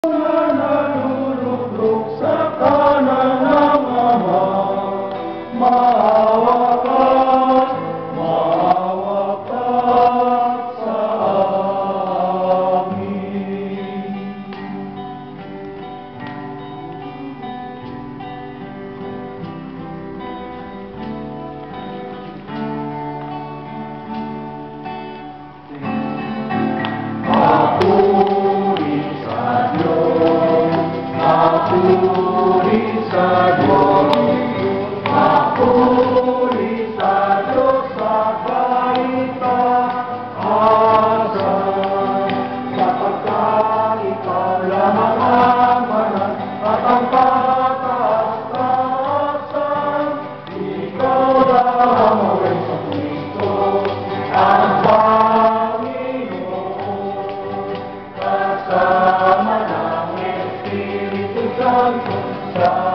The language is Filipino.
nalulugdog sa kanan ng Ama. Maawa ka sa amin. Papuri sa Diyos, papuri sa Diyos, papuri sa Diyos sa kaitaasan, sapagkat ikaw lamang ang banal at ang kataas-taasan. Ikaw lamang ang Kristo, ang Panginoon, kasama ng Espiritu Santo sa